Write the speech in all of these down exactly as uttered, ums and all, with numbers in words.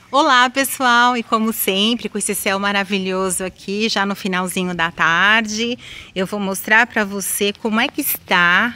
Olá pessoal, e como sempre, com esse céu maravilhoso aqui, já no finalzinho da tarde, eu vou mostrar para você como é que está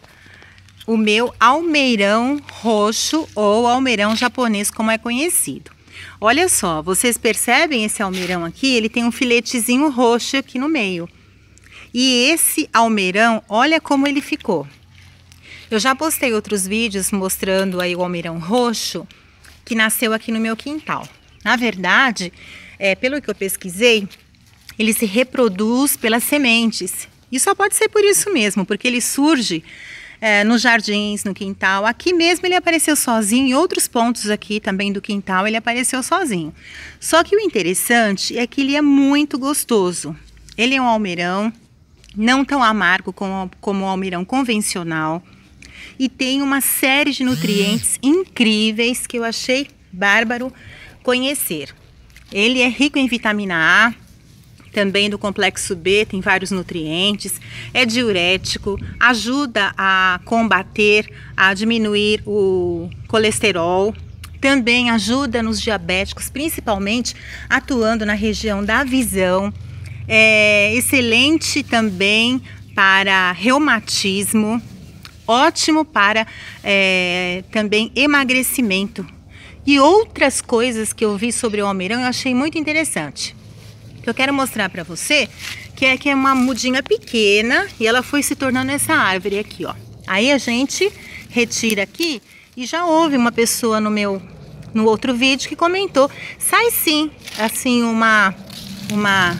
o meu almeirão roxo ou almeirão japonês, como é conhecido. Olha só, vocês percebem esse almeirão aqui? Ele tem um filetezinho roxo aqui no meio. E esse almeirão, olha como ele ficou. Eu já postei outros vídeos mostrando aí o almeirão roxo, que nasceu aqui no meu quintal. Na verdade, é, pelo que eu pesquisei, ele se reproduz pelas sementes. E só pode ser por isso mesmo, porque ele surge é, nos jardins, no quintal. Aqui mesmo ele apareceu sozinho, em outros pontos aqui também do quintal ele apareceu sozinho. Só que o interessante é que ele é muito gostoso. Ele é um almeirão, não tão amargo como, como o almeirão convencional. E tem uma série de nutrientes incríveis que eu achei bárbaro conhecer. Ele é rico em vitamina A, também do complexo B, tem vários nutrientes, é diurético, ajuda a combater, a diminuir o colesterol, também ajuda nos diabéticos, principalmente atuando na região da visão, é excelente também para reumatismo, ótimo para é, também emagrecimento. E outras coisas que eu vi sobre o almeirão eu achei muito interessante. Eu quero mostrar para você que é que é uma mudinha pequena e ela foi se tornando essa árvore aqui, ó. Aí a gente retira aqui e já houve uma pessoa no meu no outro vídeo que comentou, sai sim, assim uma uma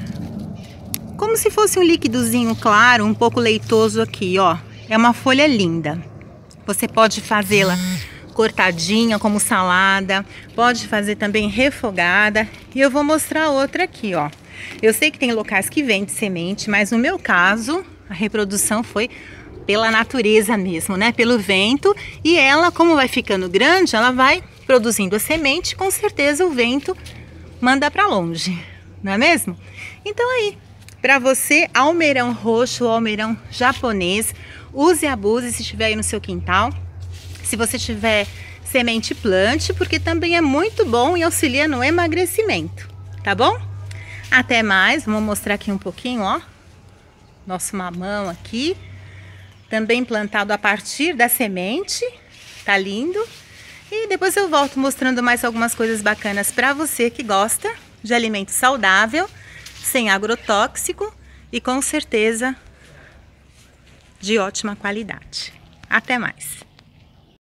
como se fosse um líquidozinho claro, um pouco leitoso aqui, ó. É uma folha linda. Você pode fazê-la cortadinha como salada, pode fazer também refogada. E eu vou mostrar outra aqui, ó. Eu sei que tem locais que vendem semente, mas no meu caso, a reprodução foi pela natureza mesmo, né? Pelo vento. E ela, como vai ficando grande, ela vai produzindo a semente, com certeza o vento manda para longe, não é mesmo? Então aí, para você, almeirão roxo ou almeirão japonês, use e abuse se estiver aí no seu quintal. Se você tiver semente, plante, porque também é muito bom e auxilia no emagrecimento, tá bom? Até mais, vamos mostrar aqui um pouquinho, ó. Nosso mamão aqui, também plantado a partir da semente, tá lindo. E depois eu volto mostrando mais algumas coisas bacanas para você que gosta de alimento saudável, sem agrotóxico e com certeza de ótima qualidade. Até mais!